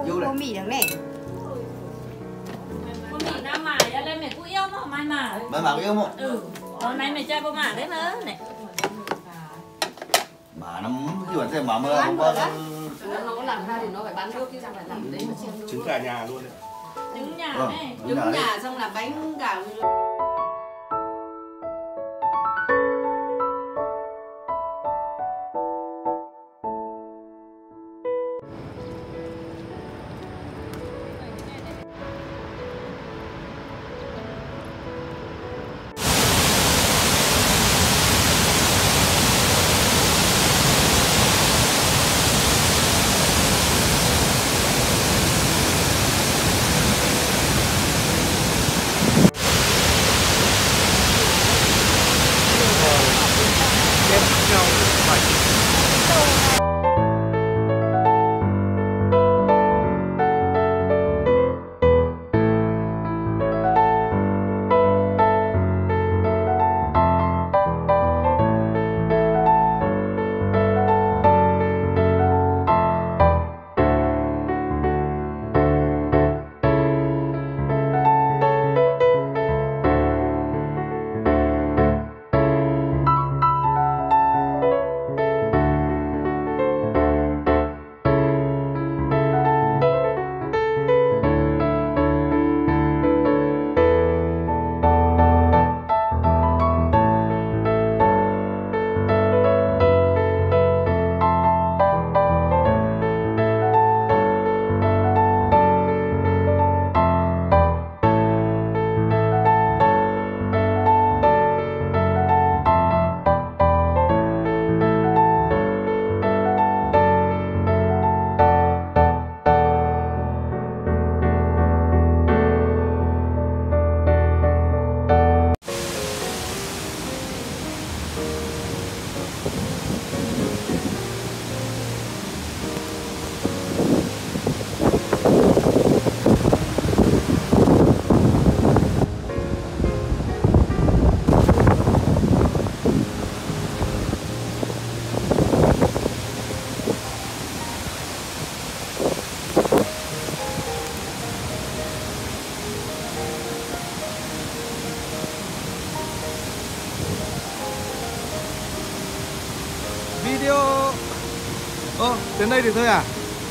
Cô mì được này. Cô mì nam mải ra lên mẹ cũng yêu mà mai mà. Mai mà yêu không? Ừ. Hôm nay mẹ chơi cô mả đấy nữa này. Mà nó như vậy thì mà mưa không có. Nó làm ra thì nó phải bán nước chứ chẳng phải làm đấy mà chiên. Trứng cả nhà luôn đấy. Trứng nhà này. Trứng nhà xong là bánh cả. Video. Đến đây được thôi à?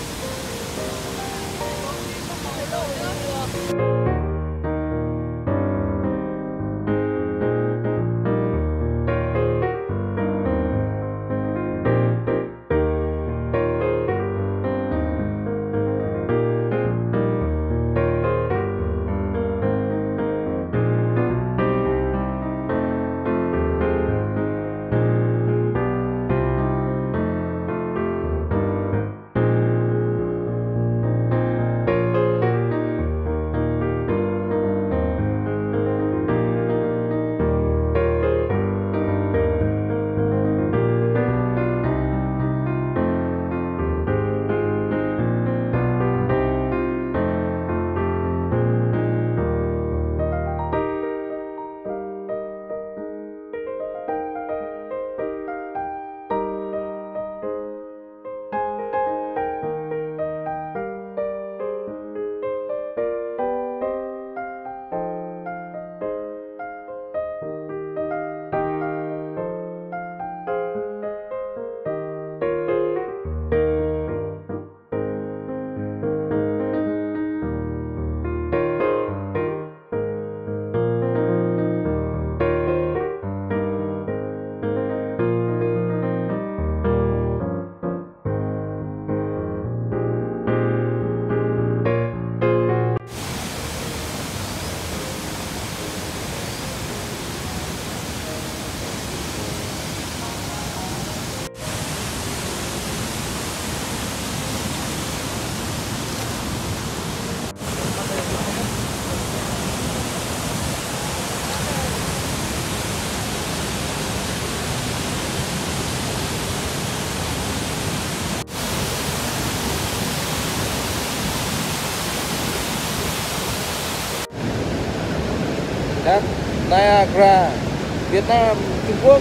Thác Niagara, Việt Nam, Trung Quốc.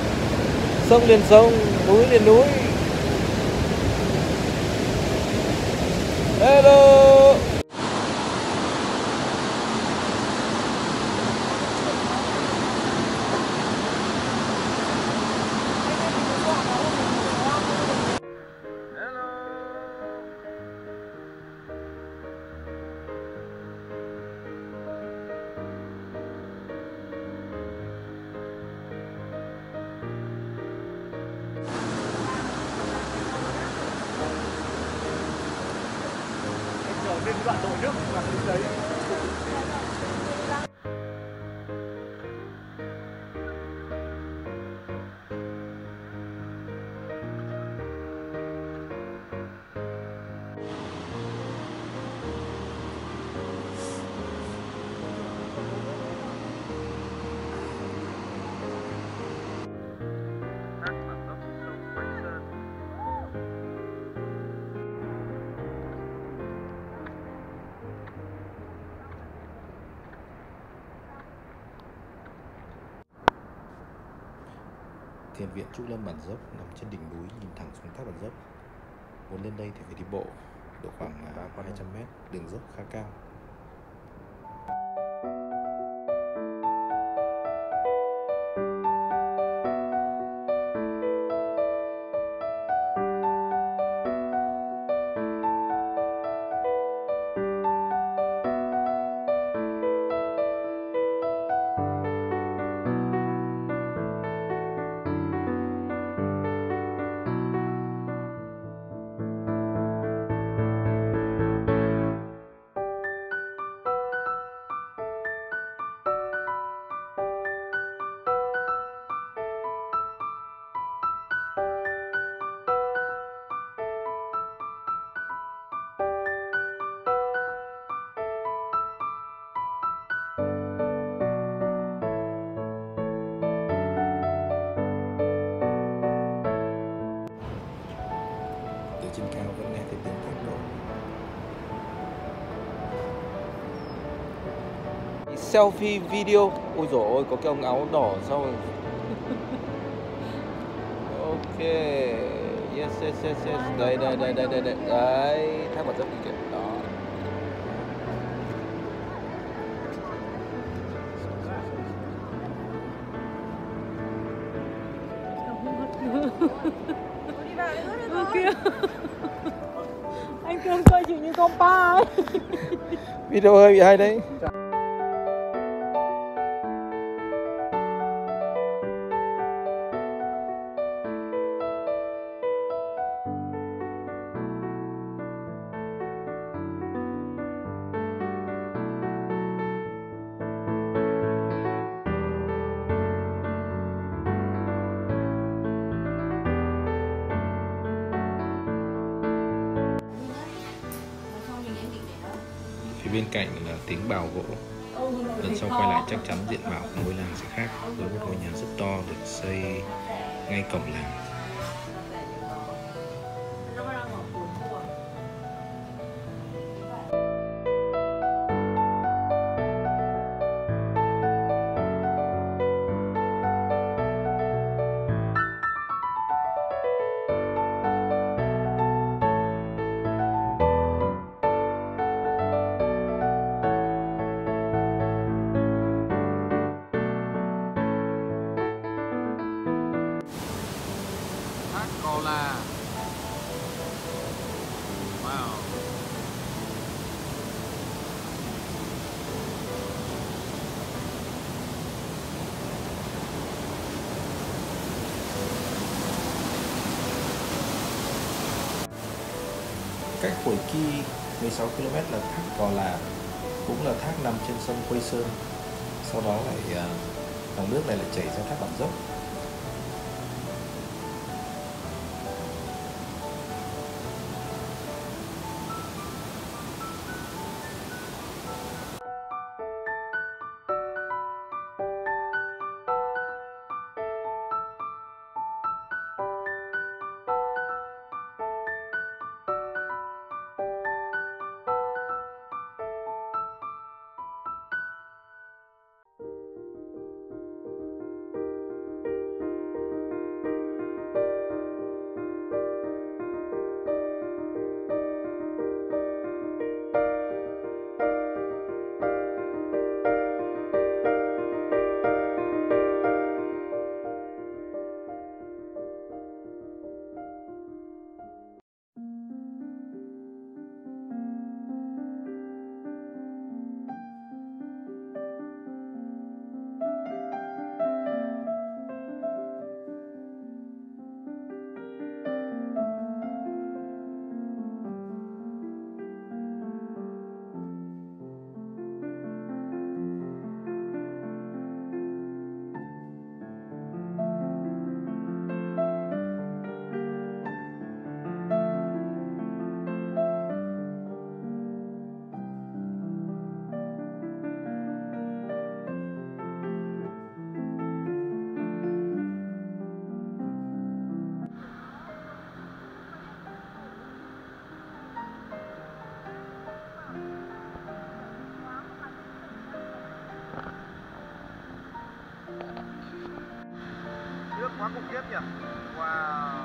Sông liền sông, núi liền núi. Hello. trên cái đoạn đồi nước và cái đấy. Thiền viện Trúc Lâm Bản Dốc nằm trên đỉnh núi nhìn thẳng xuống thác Bản Dốc. Muốn lên đây thì phải đi bộ, độ khoảng 200 m, đường dốc khá cao. Từ trên cao vẫn nghe thấy tiếng thác đổ. Selfie video. Ôi dồi ôi, có cái ông áo đỏ sau rồi. Ok. Yes, yes, yes, yes. Đây, đây, đây, đây, đây, đây. Đấy, thác Bản Dốc kìa. Đó. Kia. Anh Cương coi chị như con pa ấy. Video hơi bị hay đấy. Phía bên cạnh là tiếng bào gỗ. Lần sau quay lại chắc chắn diện mạo của ngôi làng sẽ khác, với một ngôi nhà rất to được xây ngay cổng làng. Thác Cò Là. Wow. Cách Khuổi Ki 16 km là thác Cò Là, cũng là thác nằm trên sông Quây Sơn. Sau đó lại dòng nước này lại chảy ra thác Bản Dốc. khiếp nhỉ. Wow.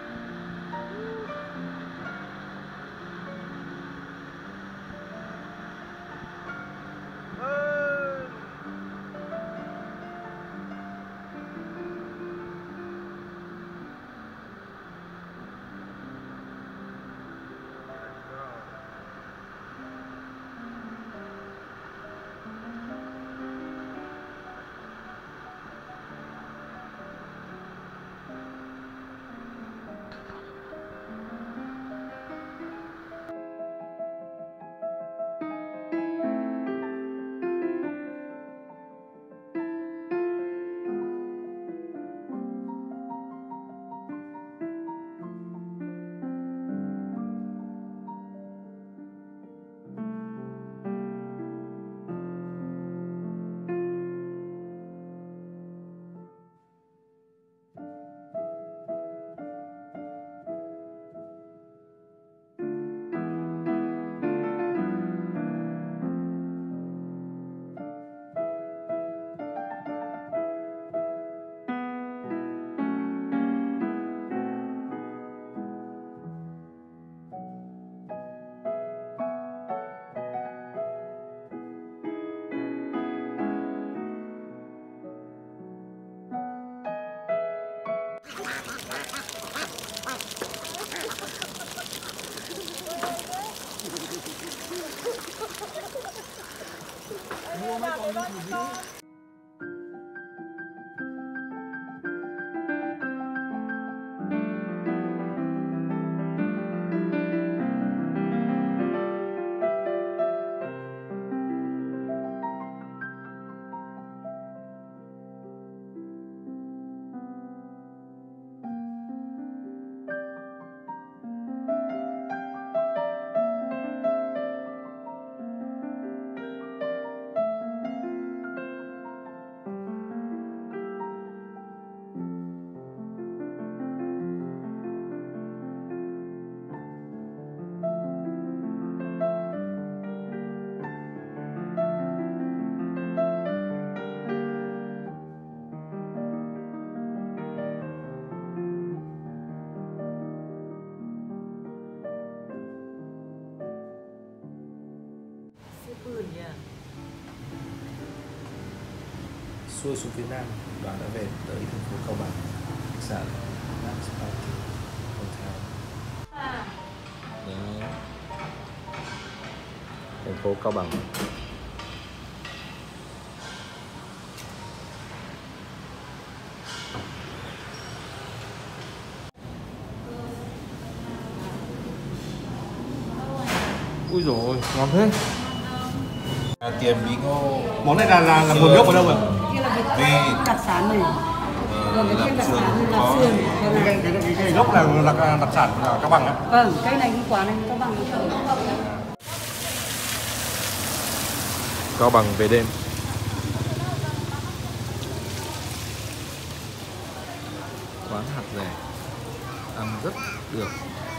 Xuôi xuống phía nam, đoàn đã về tới thành phố Cao Bằng, khách sạn Max Party Hotel. Đó. Thành phố Cao Bằng. Ui dồi, ngon thế. Tiệm bí ngô. Món này là nguồn gốc ở đâu rồi? Vì Đặc sản này. Còn cái trên đặc sản là có sườn. Cái gốc là đặc sản Cao Bằng á. Vâng, cái này quả này Cao Bằng. Cao Bằng về đêm. Quán hạt rẻ, ăn rất được.